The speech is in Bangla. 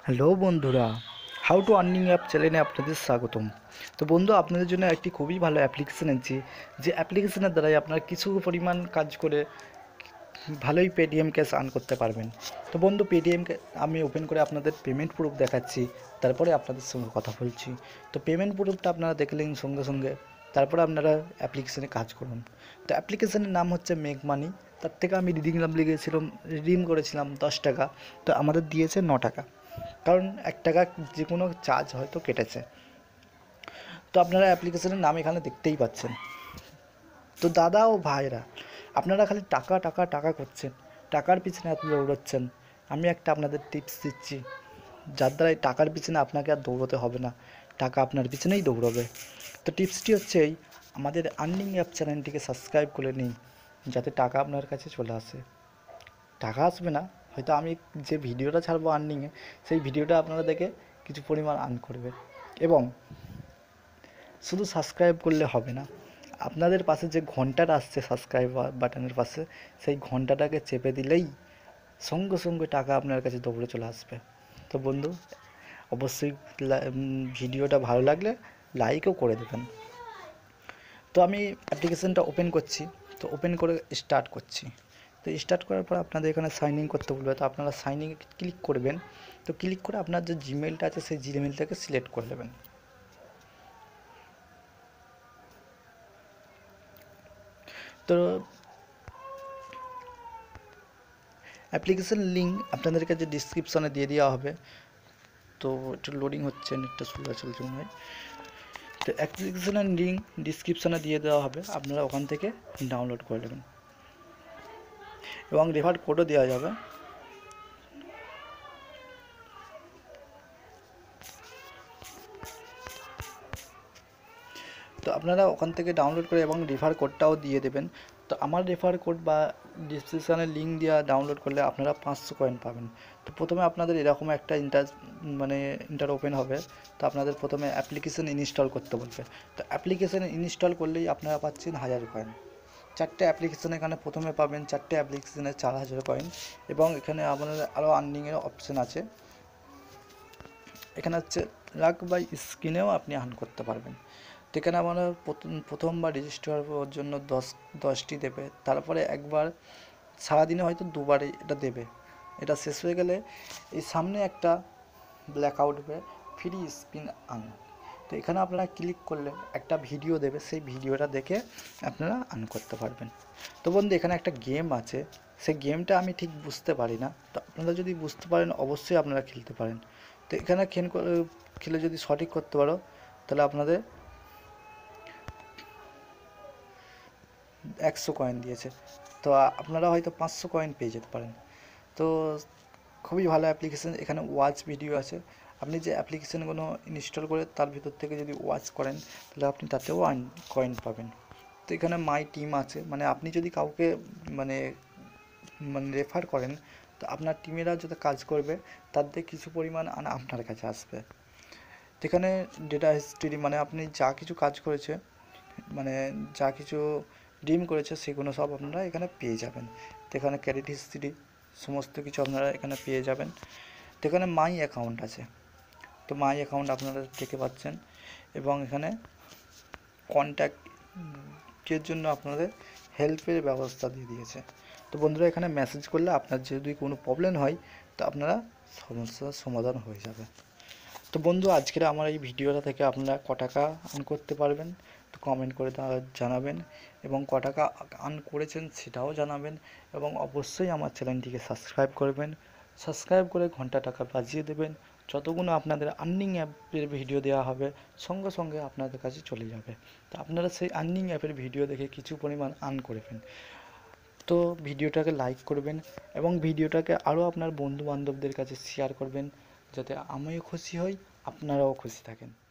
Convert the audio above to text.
হ্যালো বন্ধুরা, হাউ টু আর্নিং অ্যাপ চ্যানেলে আপনাদের স্বাগতম। তো বন্ধু, আপনাদের জন্য একটি খুবই ভালো অ্যাপ্লিকেশন এনেছি, যে অ্যাপ্লিকেশনের দ্বারাই আপনারা কিছু পরিমাণ কাজ করে ভালোই পেটিএম ক্যাশ আর্ন করতে পারবেন। তো বন্ধু, পেটিএমকে আমি ওপেন করে আপনাদের পেমেন্ট প্রুফ দেখাচ্ছি, তারপরে আপনাদের সঙ্গে কথা বলছি। তো পেমেন্ট প্রুফটা আপনারা দেখলেন সঙ্গে সঙ্গে, তারপরে আপনারা অ্যাপ্লিকেশনে কাজ করুন। তো অ্যাপ্লিকেশনের নাম হচ্ছে মেক মানি। তার থেকে আমি রিডিম করেছিলাম 10 টাকা। তো আমাদের দিয়েছে 9 টাকা, কারণ 1 টাকা যে কোনো চার্জ হয়তো কেটেছে। তো আপনারা অ্যাপ্লিকেশনের নাম এখানে দেখতেই পাচ্ছেন। তো দাদা ও ভাইরা, আপনারা খালি টাকা টাকা টাকা করছেন, টাকার পিছনে এত দৌড়াচ্ছেন। আমি একটা আপনাদের টিপস দিচ্ছি, যার দ্বারা এই টাকার পিছনে আপনাকে আর দৌড়তে হবে না, টাকা আপনার পিছনেই দৌড়বে। তো টিপসটি হচ্ছে এই, আমাদের আর্নিং অ্যাপ চ্যানেলটিকে সাবস্ক্রাইব করে নিন, যাতে টাকা আপনার কাছে চলে আসে। টাকা আসবে না, হয়তো আমি যে ভিডিওটা ছাড়বো আর্নিংয়ে, সেই ভিডিওটা আপনারা দেখে কিছু পরিমাণ আর্ন করবে। এবং শুধু সাবস্ক্রাইব করলে হবে না, আপনাদের পাশে যে ঘন্টাটা আসছে সাবস্ক্রাইব বাটনের পাশে, সেই ঘন্টাটাকে চেপে দিলেই সঙ্গে সঙ্গে টাকা আপনার কাছে দৌড়ে চলে আসবে। তো বন্ধু, অবশ্যই ভিডিওটা ভালো লাগলে লাইকও করে দেবেন। তো আমি অ্যাপ্লিকেশনটা ওপেন করছি, তো ওপেন করে স্টার্ট করছি। তো স্টার্ট করার পর আপনাদের এখানে সাইন ইন করতে বলবে, তো আপনারা সাইন ইন ক্লিক করবেন। তো ক্লিক করে আপনার যে জিমেলটা আছে সেই জিমেলটাকে সিলেক্ট করে নেবেন। তো অ্যাপ্লিকেশন লিঙ্ক আপনাদের কাছে ডিসক্রিপশনে দিয়ে দেওয়া হবে। তো একটু লোডিং হচ্ছে, নেটটা স্লো চলছে মনে হয়। তো অ্যাপ্লিকেশনের লিঙ্ক ডিসক্রিপশনে দিয়ে দেওয়া হবে, আপনারা ওখান থেকে ডাউনলোড করে নেবেন এবং রেফার কোডও দেওয়া যাবে। তো আপনারা ওখান থেকে ডাউনলোড করে এবং রেফার কোডটাও দিয়ে দেবেন। তো আমার রেফার কোড বা ডিসক্রিপশানে লিঙ্ক দেওয়া ডাউনলোড করলে আপনারা 500 কয়েন পাবেন। তো প্রথমে আপনাদের এরকম একটা ইন্টার ওপেন হবে। তো আপনাদের প্রথমে অ্যাপ্লিকেশন ইনস্টল করতে বলবে। তো অ্যাপ্লিকেশন ইনস্টল করলেই আপনারা পাচ্ছেন 1000 কয়েন। 4টে অ্যাপ্লিকেশন এখানে প্রথমে পাবেন, 4টে অ্যাপ্লিকেশনে 4000 কয়েন। এবং এখানে আপনাদের আরও আর্নিংয়ের অপশান আছে। এখানে হচ্ছে লাক বাই স্ক্রিনেও আপনি আর্ন করতে পারবেন। তো এখানে আমরা প্রথমবার রেজিস্টার হওয়ার জন্য 10টি দেবে, তারপরে একবার সারাদিনে হয়তো দুবার এটা দেবে। এটা শেষ হয়ে গেলে এই সামনে একটা ব্ল্যাক আউট হবে, ফ্রি স্পিন আর্ন। তো এখানে আপনারা ক্লিক করলে একটা ভিডিও দেবে, সেই ভিডিওটা দেখে আপনারা আর্ন করতে পারবেন। তো বন্ধু, এখানে একটা গেম আছে, সেই গেমটা আমি ঠিক বুঝতে পারি না। তো আপনারা যদি বুঝতে পারেন অবশ্যই আপনারা খেলতে পারেন। তো এখানে খেলে যদি সঠিক করতে পারো, তাহলে আপনাদের 100 কয়েন দিয়েছে। তো আপনারা হয়তো 500 কয়েন পেয়ে যেতে পারেন। তো খুবই ভালো অ্যাপ্লিকেশান। এখানে ওয়াচ ভিডিও আছে, আপনি যে অ্যাপ্লিকেশানগুলো ইনস্টল করে তার ভিতর থেকে যদি ওয়াচ করেন, তাহলে আপনি তাতেও কয়েন পাবেন। তো এখানে মাই টিম আছে, মানে আপনি যদি কাউকে মানে মানে রেফার করেন, তো আপনার টিমেরা যত কাজ করবে তার থেকে কিছু পরিমাণ আপনার কাছে আসবে। তো এখানে ডেটা হিস্ট্রি, মানে আপনি যা কিছু কাজ করেছে, মানে যা কিছু ডিম করেছে সেগুলো সব আপনারা এখানে পেয়ে যাবেন। তো এখানে ক্রেডিট হিস্ট্রি সমস্ত কিছু আপনারা এখানে পেয়ে যাবেন। তো এখানে মাই অ্যাকাউন্ট আছে, তো মাই অ্যাকাউন্ট আপনারা দেখতে পাচ্ছেন। এবং এখানে কন্ট্যাক্টের জন্য আপনাদের হেল্পের ব্যবস্থা দিয়ে দিয়েছে। তো বন্ধুরা, এখানে মেসেজ করলে আপনার যদি কোনো প্রবলেম হয়, তো আপনারা সমস্যার সমাধান হয়ে যাবে। তো বন্ধু, আজকের আমার এই ভিডিওটা থেকে আপনারা ক টাকা আর্ন করতে পারবেন তো কমেন্ট করে জানাবেন, এবং ক টাকা আর্ন করেছেন সেটাও জানাবেন। এবং অবশ্যই আমার চ্যানেলটিকে সাবস্ক্রাইব করবেন, সাবস্ক্রাইব করে ঘন্টা টাকা বাজিয়ে দেবেন। যতগুলো আপনাদের আর্নিং অ্যাপের ভিডিও দেওয়া হবে সঙ্গে সঙ্গে আপনাদের কাছে চলে যাবে। তো আপনারা সেই আর্নিং অ্যাপের ভিডিও দেখে কিছু পরিমাণ আর্ন করবেন। তো ভিডিওটাকে লাইক করবেন এবং ভিডিওটাকে আরও আপনার বন্ধু বান্ধবদের কাছে শেয়ার করবেন, যাতে আমিও খুশি হই, আপনারাও খুশি থাকেন।